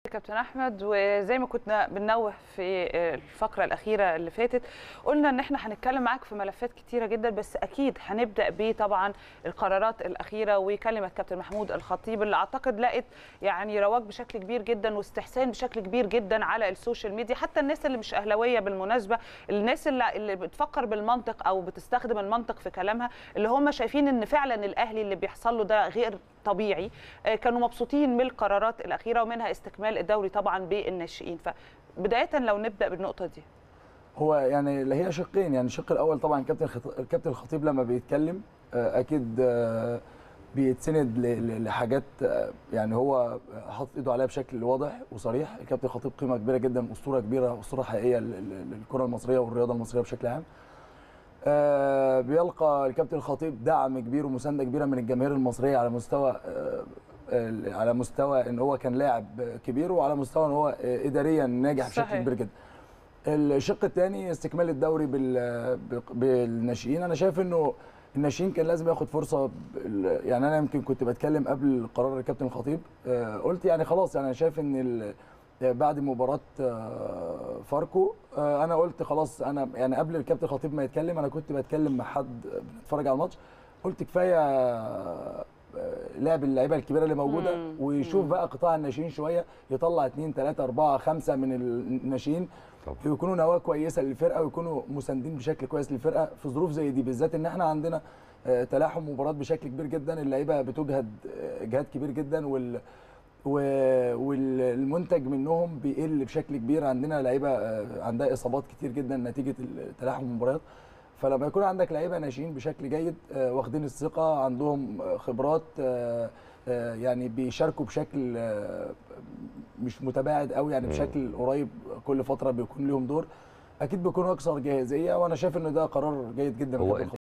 كابتن احمد، وزي ما كنا بننوه في الفقره الاخيره اللي فاتت قلنا ان احنا هنتكلم معاك في ملفات كتيره جدا، بس اكيد هنبدا بطبعا القرارات الاخيره وكلمه كابتن محمود الخطيب اللي اعتقد لقت يعني رواج بشكل كبير جدا واستحسان بشكل كبير جدا على السوشيال ميديا، حتى الناس اللي مش اهلاويه بالمناسبه، الناس اللي بتفكر بالمنطق او بتستخدم المنطق في كلامها، اللي هم شايفين ان فعلا الاهلي اللي بيحصل له ده غير طبيعي، كانوا مبسوطين من القرارات الاخيره ومنها استكمال الدوري طبعا بالناشئين. فبدايه لو نبدا بالنقطه دي، هو يعني هي شقين. يعني الشق الاول طبعا الكابتن الخطيب لما بيتكلم اكيد بيتسند لحاجات، يعني هو حاطط ايده عليها بشكل واضح وصريح. الكابتن الخطيب قيمه كبيره جدا، اسطوره كبيره، اسطوره حقيقيه للكره المصريه والرياضه المصريه بشكل عام. بيلقى الكابتن الخطيب دعم كبير ومسانده كبيره من الجماهير المصريه على مستوى ان هو كان لاعب كبير، وعلى مستوى ان هو اداريا ناجح بشكل كبير جدا. الشق الثاني استكمال الدوري بالناشئين. انا شايف انه الناشئين كان لازم ياخد فرصه. يعني انا يمكن كنت بتكلم قبل قرار الكابتن الخطيب، قلت يعني خلاص، يعني انا شايف ان بعد مباراه فاركو انا قلت خلاص. انا يعني قبل الكابتن الخطيب ما يتكلم انا كنت بتكلم مع حد بنتفرج على الماتش، قلت كفايه لعب اللعيبه الكبيره اللي موجوده، ويشوف بقى قطاع الناشئين شويه، يطلع 2 3 4 5 من الناشئين يكونوا نواه كويسه للفرقه ويكونوا مساندين بشكل كويس للفرقه في ظروف زي دي، بالذات ان احنا عندنا تلاحم مباريات بشكل كبير جدا. اللعيبه بتجهد جهاد كبير جدا، والمنتج منهم بيقل بشكل كبير. عندنا لعيبه عندها اصابات كتير جدا نتيجه تلاحم المباريات. فلما يكون عندك لعيبه ناشئين بشكل جيد، واخدين الثقه، عندهم خبرات، يعني بيشاركوا بشكل مش متباعد قوي، يعني بشكل قريب، كل فتره بيكون لهم دور، اكيد بيكونوا اكثر جاهزيه. وانا شايف ان ده قرار جيد جدا.